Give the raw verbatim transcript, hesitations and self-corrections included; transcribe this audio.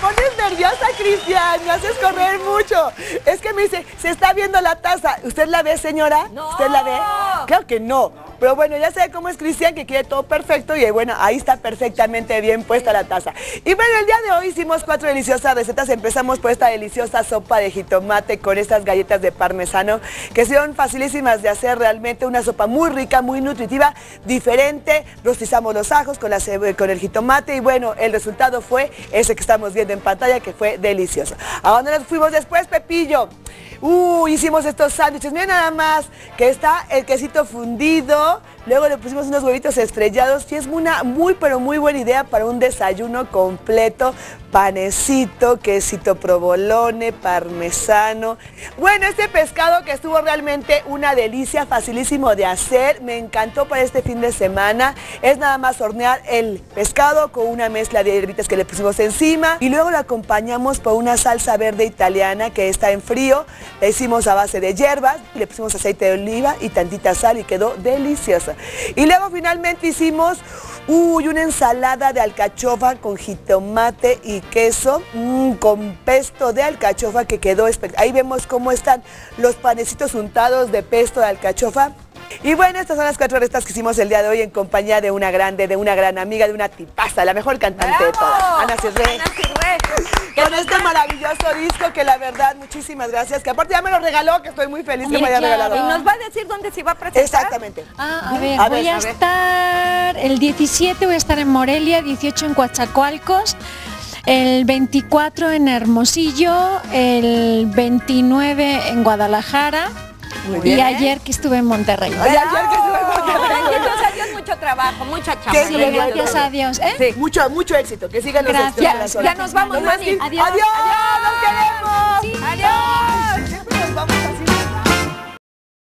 pones nerviosa, Cristian, me haces correr mucho. Es que me dice, se está viendo la taza. ¿Usted la ve, señora? No. ¿Usted la ve? Claro que no. Pero bueno, ya sabe cómo es Cristian, que quiere todo perfecto y bueno, ahí está perfectamente bien puesta la taza. Y bueno, el día de hoy hicimos cuatro deliciosas recetas. Empezamos por esta deliciosa sopa de jitomate con estas galletas de parmesano, que son facilísimas de hacer, realmente una sopa muy rica, muy nutritiva, diferente. Rostizamos los ajos con, la, con el jitomate y bueno, el resultado fue ese que estamos viendo en pantalla, que fue delicioso. ¿A dónde nos fuimos después, Pepillo? Uh, hicimos estos sándwiches, miren nada más, que está el quesito fundido, luego le pusimos unos huevitos estrellados y es una muy pero muy buena idea para un desayuno completo, panecito, quesito provolone, parmesano. Bueno, este pescado que estuvo realmente una delicia, facilísimo de hacer, me encantó para este fin de semana, es nada más hornear el pescado con una mezcla de hierbitas que le pusimos encima y luego lo acompañamos por una salsa verde italiana que está en frío. La hicimos a base de hierbas, le pusimos aceite de oliva y tantita sal y quedó deliciosa. Y luego finalmente hicimos uy, una ensalada de alcachofa con jitomate y queso, mmm, con pesto de alcachofa que quedó espectacular. Ahí vemos cómo están los panecitos untados de pesto de alcachofa. Y bueno, estas son las cuatro recetas que hicimos el día de hoy en compañía de una grande, de una gran amiga, de una tipaza, la mejor cantante ¡bravo! de todas, Ana Cirré. Ana Cirré. Con este maravilloso disco que la verdad, muchísimas gracias, que aparte ya me lo regaló, que estoy muy feliz que Sí, me haya claro. regalado. ¿Y nos va a decir dónde se va a presentar? Exactamente. Ah, a ver, A voy ver, a, a ver. estar el diecisiete, voy a estar en Morelia, dieciocho en Coatzacoalcos, el veinticuatro en Hermosillo, el veintinueve en Guadalajara. Muy Y bien. ayer que estuve en Monterrey. Ay, ayer que estuve en Monterrey. Entonces, adiós, mucho trabajo, mucha chamba. Que Sí, siga gracias a Dios. ¿eh? Sí. Mucho, mucho éxito. Que sigan los Gracias. éxitos de la Ya sola. nos vamos, Nomás mami. que- Adiós. Adiós. Nos queremos.